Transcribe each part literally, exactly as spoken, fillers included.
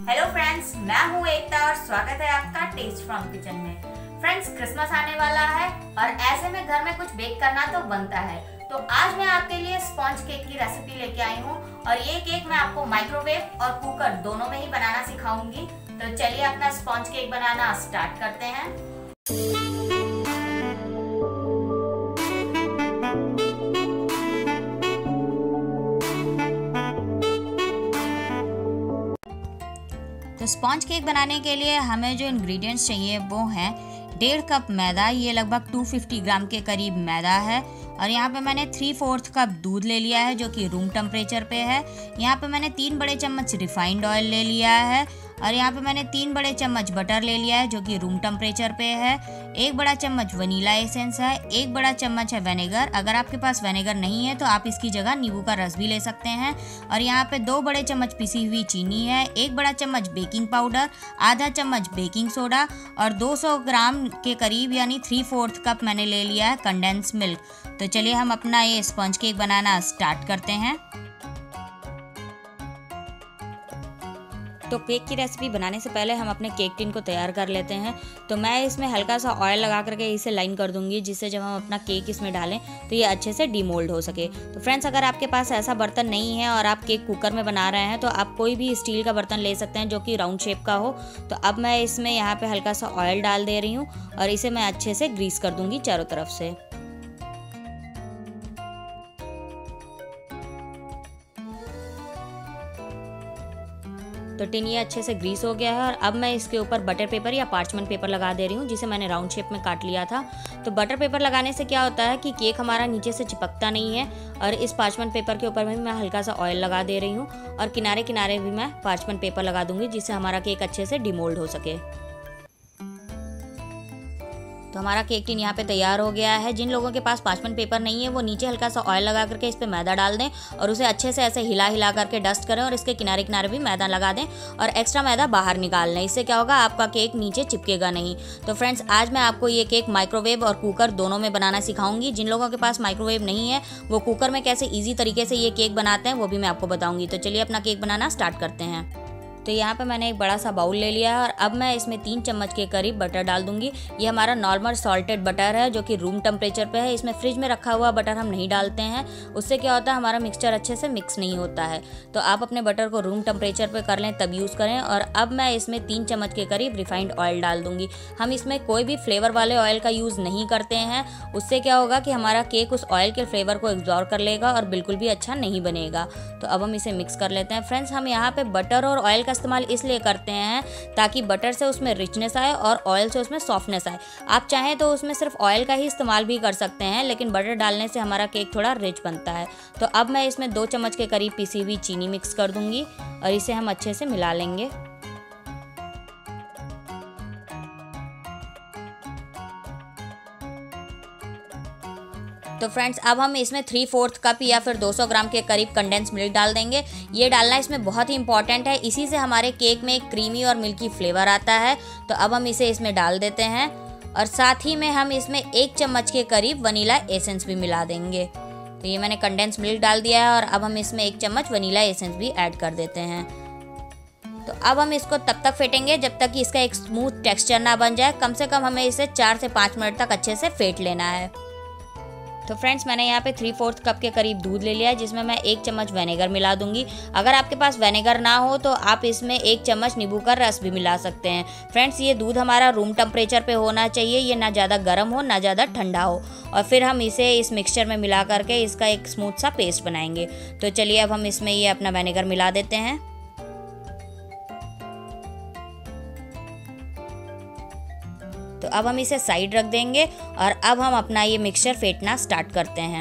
Hello friends, मैं हूँ एकता और स्वागत है आपका टेस्ट फ्रॉम किचन में। फ्रेंड्स, क्रिसमस आने वाला है और ऐसे में घर में कुछ बेक करना तो बनता है। तो आज मैं आपके लिए स्पॉन्ज केक की रेसिपी लेके आई हूँ और ये केक मैं आपको माइक्रोवेव और कुकर दोनों में ही बनाना सिखाऊंगी। तो चलिए अपना स्पॉन्ज केक बनाना स्टार्ट करते हैं। तो स्पॉन्ज केक बनाने के लिए हमें जो इंग्रेडिएंट्स चाहिए वो हैं डेढ़ कप मैदा, ये लगभग दो सौ पचास ग्राम के करीब मैदा है। और यहाँ पे मैंने थ्री फोर्थ कप दूध ले लिया है जो कि रूम टेम्परेचर पे है। यहाँ पे मैंने तीन बड़े चम्मच रिफाइंड ऑयल ले लिया है और यहाँ पे मैंने तीन बड़े चम्मच बटर ले लिया है जो कि रूम टेम्परेचर पे है। एक बड़ा चम्मच वनीला एसेंस है, एक बड़ा चम्मच है विनेगर। अगर आपके पास विनेगर नहीं है तो आप इसकी जगह नींबू का रस भी ले सकते हैं। और यहाँ पे दो बड़े चम्मच पिसी हुई चीनी है, एक बड़ा चम्मच बेकिंग पाउडर, आधा चम्मच बेकिंग सोडा और दो सौ ग्राम के करीब यानी थ्री फोर्थ कप मैंने ले लिया है कंडेंस मिल्क। तो चलिए हम अपना ये स्पॉन्ज केक बनाना स्टार्ट करते हैं। तो केक की रेसिपी बनाने से पहले हम अपने केक टिन को तैयार कर लेते हैं। तो मैं इसमें हल्का सा ऑयल लगा करके इसे लाइन कर दूंगी, जिससे जब हम अपना केक इसमें डालें तो ये अच्छे से डीमोल्ड हो सके। तो फ्रेंड्स, अगर आपके पास ऐसा बर्तन नहीं है और आप केक कुकर में बना रहे हैं तो आप कोई भी स्टील का बर्तन ले सकते हैं जो कि राउंड शेप का हो। तो अब मैं इसमें यहाँ पे हल्का सा ऑयल डाल दे रही हूँ और इसे मैं अच्छे से ग्रीस कर दूंगी चारों तरफ से। तो टिन ये अच्छे से ग्रीस हो गया है और अब मैं इसके ऊपर बटर पेपर या पार्चमेंट पेपर लगा दे रही हूँ, जिसे मैंने राउंड शेप में काट लिया था। तो बटर पेपर लगाने से क्या होता है कि केक हमारा नीचे से चिपकता नहीं है। और इस पार्चमेंट पेपर के ऊपर भी मैं हल्का सा ऑयल लगा दे रही हूँ और किनारे किनारे भी मैं पार्चमेंट पेपर लगा दूंगी, जिससे हमारा केक अच्छे से डिमोल्ड हो सके। तो हमारा केक टिन यहाँ पे तैयार हो गया है। जिन लोगों के पास पार्चमेंट पेपर नहीं है वो नीचे हल्का सा ऑयल लगा करके इस पे मैदा डाल दें और उसे अच्छे से ऐसे हिला हिला करके डस्ट करें और इसके किनारे किनारे भी मैदा लगा दें और एक्स्ट्रा मैदा बाहर निकाल लें। इससे क्या होगा, आपका केक नीचे चिपकेगा नहीं। तो फ्रेंड्स, आज मैं आपको ये केक माइक्रोवेव और कुकर दोनों में बनाना सिखाऊंगी। जिन लोगों के पास माइक्रोवेव नहीं है वो कुकर में कैसे ईजी तरीके से ये केक बनाते हैं वो भी मैं आपको बताऊँगी। तो चलिए अपना केक बनाना स्टार्ट करते हैं। तो यहाँ पे मैंने एक बड़ा सा बाउल ले लिया है और अब मैं इसमें तीन चम्मच के करीब बटर डाल दूंगी। ये हमारा नॉर्मल सॉल्टेड बटर है जो कि रूम टेम्परेचर पे है। इसमें फ्रिज में रखा हुआ बटर हम नहीं डालते हैं, उससे क्या होता है हमारा मिक्सचर अच्छे से मिक्स नहीं होता है। तो आप अपने बटर को रूम टेम्परेचर पे कर लें तब यूज़ करें। और अब मैं इसमें तीन चम्मच के करीब रिफाइंड ऑयल डाल दूंगी। हम इसमें कोई भी फ्लेवर वाले ऑयल का यूज़ नहीं करते हैं, उससे क्या होगा कि हमारा केक उस ऑयल के फ्लेवर को एब्जॉर्ब कर लेगा और बिल्कुल भी अच्छा नहीं बनेगा। तो अब हम इसे मिक्स कर लेते हैं। फ्रेंड्स, हम यहाँ पे बटर और ऑयल का इस्तेमाल इसलिए करते हैं ताकि बटर से उसमें रिचनेस आए और ऑयल से उसमें सॉफ्टनेस आए। आप चाहें तो उसमें सिर्फ ऑयल का ही इस्तेमाल भी कर सकते हैं, लेकिन बटर डालने से हमारा केक थोड़ा रिच बनता है। तो अब मैं इसमें दो चम्मच के करीब पिसी हुई चीनी मिक्स कर दूंगी और इसे हम अच्छे से मिला लेंगे। तो फ्रेंड्स, अब हम इसमें थ्री फोर्थ कप या फिर दो सौ ग्राम के करीब कंडेंस मिल्क डाल देंगे। ये डालना इसमें बहुत ही इंपॉर्टेंट है, इसी से हमारे केक में एक क्रीमी और मिल्की फ्लेवर आता है। तो अब हम इसे इसमें डाल देते हैं और साथ ही में हम इसमें एक चम्मच के करीब वनीला एसेंस भी मिला देंगे। तो ये मैंने कंडेंस मिल्क डाल दिया है और अब हम इसमें एक चम्मच वनीला एसेंस भी ऐड कर देते हैं। तो अब हम इसको तब तक फेंटेंगे जब तक कि इसका एक स्मूथ टेक्सचर ना बन जाए। कम से कम हमें इसे चार से पाँच मिनट तक अच्छे से फेंट लेना है। तो फ्रेंड्स, मैंने यहाँ पे थ्री फोर्थ कप के करीब दूध ले लिया है, जिसमें मैं एक चम्मच विनेगर मिला दूंगी। अगर आपके पास विनेगर ना हो तो आप इसमें एक चम्मच नींबू का रस भी मिला सकते हैं। फ्रेंड्स, ये दूध हमारा रूम टेम्परेचर पे होना चाहिए, ये ना ज़्यादा गर्म हो ना ज़्यादा ठंडा हो। और फिर हम इसे इस मिक्सचर में मिला करके इसका एक स्मूथ सा पेस्ट बनाएंगे। तो चलिए अब हम इसमें ये अपना विनेगर मिला देते हैं। तो अब हम इसे साइड रख देंगे और अब हम अपना ये मिक्सचर फेंटना स्टार्ट करते हैं।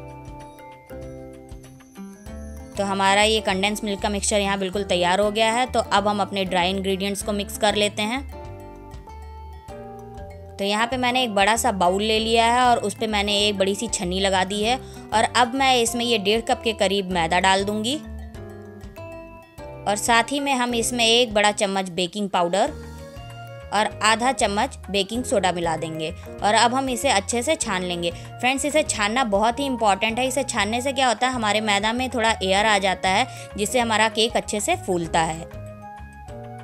तो हमारा ये कंडेंस मिल्क का मिक्सचर यहाँ बिल्कुल तैयार हो गया है। तो अब हम अपने ड्राई इंग्रेडिएंट्स को मिक्स कर लेते हैं। तो यहाँ पे मैंने एक बड़ा सा बाउल ले लिया है और उस पे मैंने एक बड़ी सी छन्नी लगा दी है और अब मैं इसमें ये डेढ़ कप के करीब मैदा डाल दूंगी और साथ ही में हम इसमें एक बड़ा चम्मच बेकिंग पाउडर और आधा चम्मच बेकिंग सोडा मिला देंगे और अब हम इसे अच्छे से छान लेंगे। फ्रेंड्स, इसे छानना बहुत ही इंपॉर्टेंट है। इसे छानने से क्या होता है, हमारे मैदा में थोड़ा एयर आ जाता है जिससे हमारा केक अच्छे से फूलता है।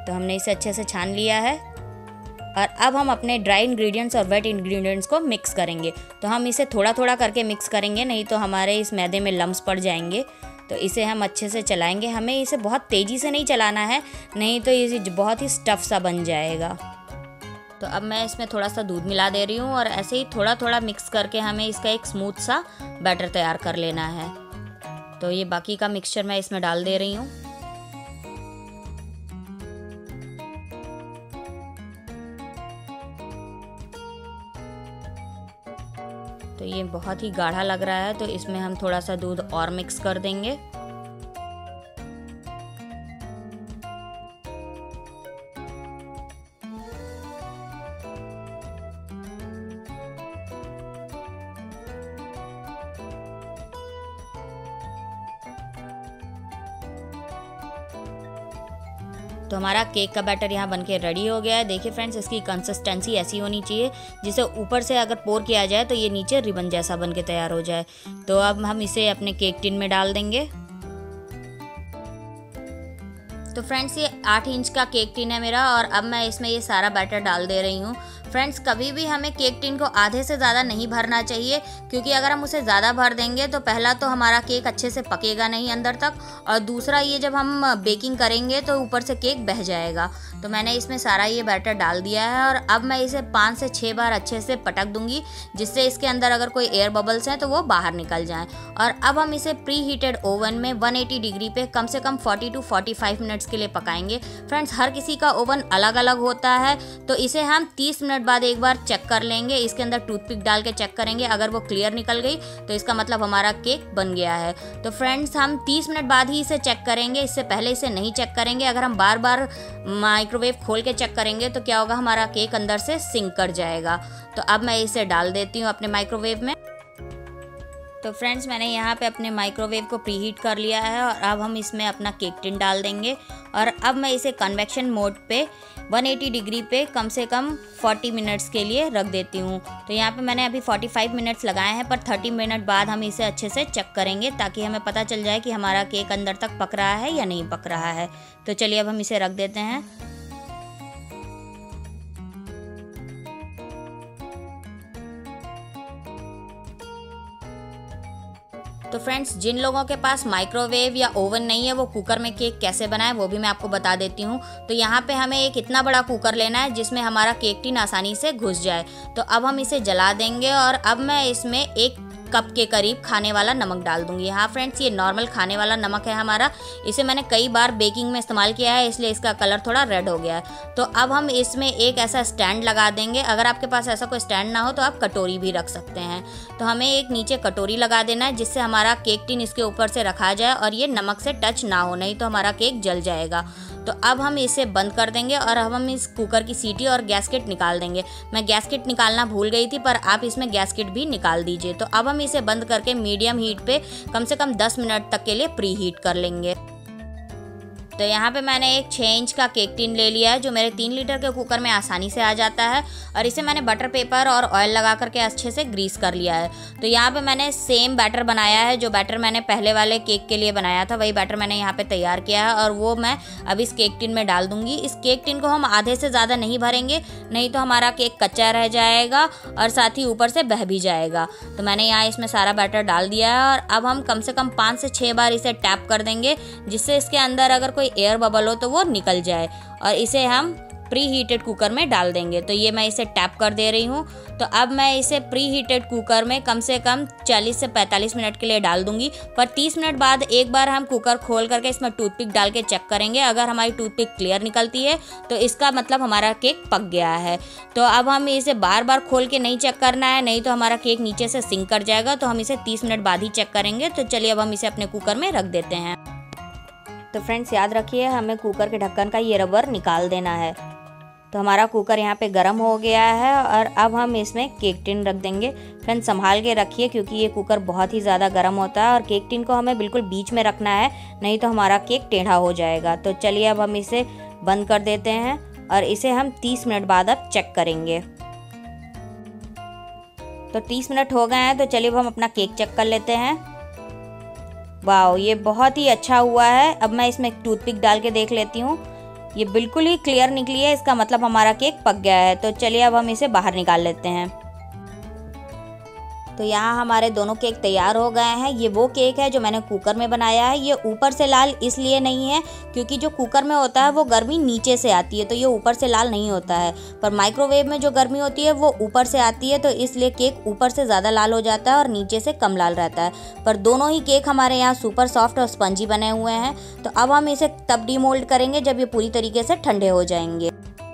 तो हमने इसे अच्छे से छान लिया है और अब हम अपने ड्राई इंग्रेडिएंट्स और वेट इंग्रेडिएंट्स को मिक्स करेंगे। तो हम इसे थोड़ा थोड़ा करके मिक्स करेंगे, नहीं तो हमारे इस मैदे में लम्स पड़ जाएंगे। तो इसे हम अच्छे से चलाएंगे, हमें इसे बहुत तेज़ी से नहीं चलाना है, नहीं तो ये बहुत ही स्टफ़ सा बन जाएगा। तो अब मैं इसमें थोड़ा सा दूध मिला दे रही हूँ और ऐसे ही थोड़ा थोड़ा मिक्स करके हमें इसका एक स्मूथ सा बैटर तैयार कर लेना है। तो ये बाकी का मिक्सचर मैं इसमें डाल दे रही हूँ। तो ये बहुत ही गाढ़ा लग रहा है, तो इसमें हम थोड़ा सा दूध और मिक्स कर देंगे। तो हमारा केक का बैटर यहाँ बनके रेडी हो गया है। देखिए फ्रेंड्स, इसकी कंसिस्टेंसी ऐसी होनी चाहिए जिसे ऊपर से अगर पोर किया जाए तो ये नीचे रिबन जैसा बनके तैयार हो जाए। तो अब हम इसे अपने केक टिन में डाल देंगे। तो फ्रेंड्स, ये आठ इंच का केक टिन है मेरा और अब मैं इसमें ये सारा बैटर डाल दे रही हूँ। फ्रेंड्स, कभी भी हमें केक टिन को आधे से ज़्यादा नहीं भरना चाहिए, क्योंकि अगर हम उसे ज़्यादा भर देंगे तो पहला तो हमारा केक अच्छे से पकेगा नहीं अंदर तक, और दूसरा ये जब हम बेकिंग करेंगे तो ऊपर से केक बह जाएगा। तो मैंने इसमें सारा ये बैटर डाल दिया है और अब मैं इसे पाँच से छः बार अच्छे से पटक दूंगी, जिससे इसके अंदर अगर कोई एयर बबल्स हैं तो वो बाहर निकल जाएं। और अब हम इसे प्री हीटेड ओवन में एक सौ अस्सी डिग्री पे कम से कम चालीस टू पैंतालीस मिनट्स के लिए पकाएंगे। फ्रेंड्स, हर किसी का ओवन अलग अलग होता है, तो इसे हम तीस मिनट बाद एक बार चेक कर लेंगे। इसके अंदर टूथपिक डाल के चेक करेंगे, अगर वो क्लियर निकल गई तो इसका मतलब हमारा केक बन गया है। तो फ्रेंड्स, हम तीस मिनट बाद ही इसे चेक करेंगे, इससे पहले इसे नहीं चेक करेंगे। अगर हम बार बार माइक्रोवेव खोल के चेक करेंगे तो क्या होगा, हमारा केक अंदर से सिंक कर जाएगा। तो अब मैं इसे डाल देती हूँ अपने माइक्रोवेव में। तो फ्रेंड्स, मैंने यहाँ पे अपने माइक्रोवेव को प्रीहीट कर लिया है और अब हम इसमें अपना केक टिन डाल देंगे और अब मैं इसे कन्वेक्शन मोड पे एक सौ अस्सी डिग्री पे कम से कम चालीस मिनट्स के लिए रख देती हूँ। तो यहाँ पे मैंने अभी पैंतालीस मिनट्स लगाए हैं, पर तीस मिनट बाद हम इसे अच्छे से चेक करेंगे ताकि हमें पता चल जाए कि हमारा केक अंदर तक पक रहा है या नहीं पक रहा है। तो चलिए अब हम इसे रख देते हैं। तो फ्रेंड्स, जिन लोगों के पास माइक्रोवेव या ओवन नहीं है वो कुकर में केक कैसे बनाएं वो भी मैं आपको बता देती हूँ। तो यहाँ पे हमें एक इतना बड़ा कुकर लेना है जिसमें हमारा केक टिन आसानी से घुस जाए। तो अब हम इसे जला देंगे और अब मैं इसमें एक कप के करीब खाने वाला नमक डाल दूंगी। हाँ फ्रेंड्स, ये नॉर्मल खाने वाला नमक है हमारा, इसे मैंने कई बार बेकिंग में इस्तेमाल किया है, इसलिए इसका कलर थोड़ा रेड हो गया है। तो अब हम इसमें एक ऐसा स्टैंड लगा देंगे। अगर आपके पास ऐसा कोई स्टैंड ना हो तो आप कटोरी भी रख सकते हैं। तो हमें एक नीचे कटोरी लगा देना है जिससे हमारा केक टिन इसके ऊपर से रखा जाए और ये नमक से टच ना हो, नहीं तो हमारा केक जल जाएगा। तो अब हम इसे बंद कर देंगे और अब हम इस कुकर की सीटी और गैसकेट निकाल देंगे। मैं गैसकेट निकालना भूल गई थी, पर आप इसमें गैसकेट भी निकाल दीजिए। तो अब हम इसे बंद करके मीडियम हीट पे कम से कम दस मिनट तक के लिए प्री हीट कर लेंगे। तो यहाँ पे मैंने एक छः इंच का केक टिन ले लिया है जो मेरे तीन लीटर के कुकर में आसानी से आ जाता है और इसे मैंने बटर पेपर और ऑयल लगा करके अच्छे से ग्रीस कर लिया है। तो यहाँ पे मैंने सेम बैटर बनाया है, जो बैटर मैंने पहले वाले केक के लिए बनाया था वही बैटर मैंने यहाँ पे तैयार किया है और वो मैं अब इस केक टिन में डाल दूँगी। इस केक टिन को हम आधे से ज़्यादा नहीं भरेंगे, नहीं तो हमारा केक कच्चा रह जाएगा और साथ ही ऊपर से बह भी जाएगा। तो मैंने यहाँ इसमें सारा बैटर डाल दिया है और अब हम कम से कम पाँच से छः बार इसे टैप कर देंगे, जिससे इसके अंदर अगर कोई एयर बबल हो तो वो निकल जाए और इसे हम प्री हीटेड कुकर में डाल देंगे। तो ये मैं इसे टैप कर दे रही हूँ। तो अब मैं इसे प्री हीटेड कुकर में कम से कम चालीस से पैंतालीस मिनट के लिए डाल दूंगी, पर तीस मिनट बाद एक बार हम कुकर खोल करके इसमें टूथपिक डाल के चेक करेंगे। अगर हमारी टूथपिक क्लियर निकलती है तो इसका मतलब हमारा केक पक गया है। तो अब हम इसे बार बार खोल के नहीं चेक करना है, नहीं तो हमारा केक नीचे से सिंक कर जाएगा। तो हम इसे तीस मिनट बाद ही चेक करेंगे। तो चलिए अब हम इसे अपने कुकर में रख देते हैं। तो फ्रेंड्स, याद रखिए हमें कुकर के ढक्कन का ये रबर निकाल देना है। तो हमारा कुकर यहाँ पे गर्म हो गया है और अब हम इसमें केक टिन रख देंगे। फ्रेंड्स, संभाल के रखिए क्योंकि ये कुकर बहुत ही ज़्यादा गर्म होता है और केक टिन को हमें बिल्कुल बीच में रखना है, नहीं तो हमारा केक टेढ़ा हो जाएगा। तो चलिए अब हम इसे बंद कर देते हैं और इसे हम तीस मिनट बाद अब चेक करेंगे। तो तीस मिनट हो गए हैं, तो चलिए अब हम अपना केक चेक कर लेते हैं। वाओ, ये बहुत ही अच्छा हुआ है। अब मैं इसमें टूथपिक डाल के देख लेती हूँ। ये बिल्कुल ही क्लियर निकली है, इसका मतलब हमारा केक पक गया है। तो चलिए अब हम इसे बाहर निकाल लेते हैं। तो यहाँ हमारे दोनों केक तैयार हो गए हैं। ये वो केक है जो मैंने कुकर में बनाया है। ये ऊपर से लाल इसलिए नहीं है क्योंकि जो कुकर में होता है वो गर्मी नीचे से आती है, तो ये ऊपर से लाल नहीं होता है। पर माइक्रोवेव में जो गर्मी होती है वो ऊपर से आती है, तो इसलिए केक ऊपर से ज़्यादा लाल हो जाता है और नीचे से कम लाल रहता है। पर दोनों ही केक हमारे यहाँ सुपर सॉफ्ट और स्पंजी बने हुए हैं। तो अब हम इसे तब डीमोल्ड करेंगे जब ये पूरी तरीके से ठंडे हो जाएंगे।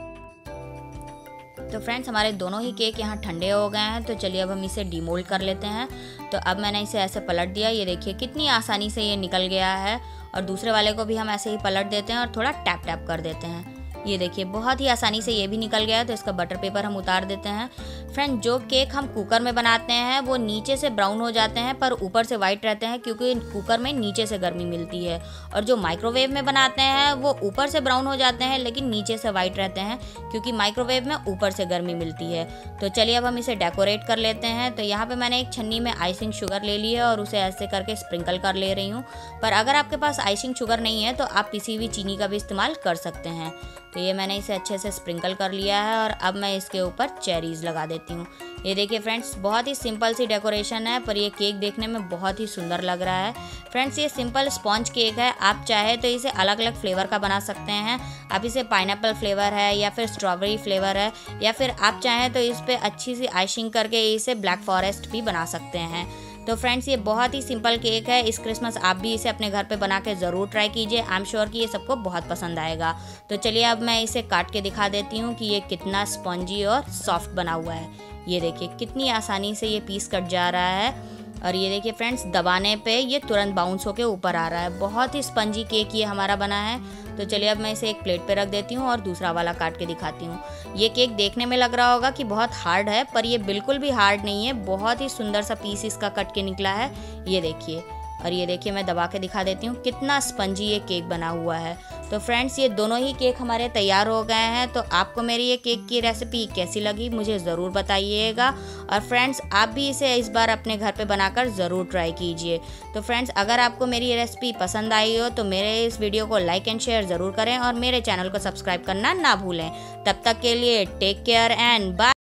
तो फ्रेंड्स हमारे दोनों ही केक यहाँ ठंडे हो गए हैं। तो चलिए अब हम इसे डीमोल्ड कर लेते हैं। तो अब मैंने इसे ऐसे पलट दिया, ये देखिए कितनी आसानी से ये निकल गया है। और दूसरे वाले को भी हम ऐसे ही पलट देते हैं और थोड़ा टैप टैप कर देते हैं। ये देखिए बहुत ही आसानी से ये भी निकल गया है। तो इसका बटर पेपर हम उतार देते हैं। फ्रेंड जो केक हम कुकर में बनाते हैं वो नीचे से ब्राउन हो जाते हैं पर ऊपर से वाइट रहते हैं, क्योंकि कुकर में नीचे से गर्मी मिलती है। और जो माइक्रोवेव में बनाते हैं वो ऊपर से ब्राउन हो जाते हैं लेकिन नीचे से वाइट रहते हैं, क्योंकि माइक्रोवेव में ऊपर से गर्मी मिलती है। तो चलिए अब हम इसे डेकोरेट कर लेते हैं। तो यहाँ पे मैंने एक छन्नी में आइसिंग शुगर ले ली है और उसे ऐसे करके स्प्रिंकल कर ले रही हूँ। पर अगर आपके पास आइसिंग शुगर नहीं है तो आप किसी भी चीनी का भी इस्तेमाल कर सकते हैं। तो ये मैंने इसे अच्छे से स्प्रिंकल कर लिया है और अब मैं इसके ऊपर चेरीज़ लगा देती हूँ। ये देखिए फ्रेंड्स बहुत ही सिंपल सी डेकोरेशन है, पर ये केक देखने में बहुत ही सुंदर लग रहा है। फ्रेंड्स ये सिंपल स्पॉन्ज केक है। आप चाहे तो इसे अलग अलग फ्लेवर का बना सकते हैं। आप इसे पाइनएप्पल फ्लेवर है या फिर स्ट्रॉबेरी फ्लेवर है, या फिर आप चाहें तो इस पर अच्छी सी आइसिंग करके इसे ब्लैक फॉरेस्ट भी बना सकते हैं। तो फ्रेंड्स ये बहुत ही सिंपल केक है। इस क्रिसमस आप भी इसे अपने घर पे बना के ज़रूर ट्राई कीजिए। आई एम श्योर कि ये सबको बहुत पसंद आएगा। तो चलिए अब मैं इसे काट के दिखा देती हूँ कि ये कितना स्पॉन्जी और सॉफ्ट बना हुआ है। ये देखिए कितनी आसानी से ये पीस कट जा रहा है। और ये देखिए फ्रेंड्स दबाने पे ये तुरंत बाउंस होके ऊपर आ रहा है। बहुत ही स्पंजी केक ये हमारा बना है। तो चलिए अब मैं इसे एक प्लेट पे रख देती हूँ और दूसरा वाला काट के दिखाती हूँ। ये केक देखने में लग रहा होगा कि बहुत हार्ड है, पर ये बिल्कुल भी हार्ड नहीं है। बहुत ही सुंदर सा पीस इसका कट के निकला है, ये देखिए। और ये देखिए मैं दबा के दिखा देती हूँ कितना स्पंजी ये केक बना हुआ है। तो फ्रेंड्स ये दोनों ही केक हमारे तैयार हो गए हैं। तो आपको मेरी ये केक की रेसिपी कैसी लगी मुझे ज़रूर बताइएगा। और फ्रेंड्स आप भी इसे इस बार अपने घर पे बनाकर ज़रूर ट्राई कीजिए। तो फ्रेंड्स अगर आपको मेरी ये रेसिपी पसंद आई हो तो मेरे इस वीडियो को लाइक एंड शेयर ज़रूर करें और मेरे चैनल को सब्सक्राइब करना ना भूलें। तब तक के लिए टेक केयर एंड बाय।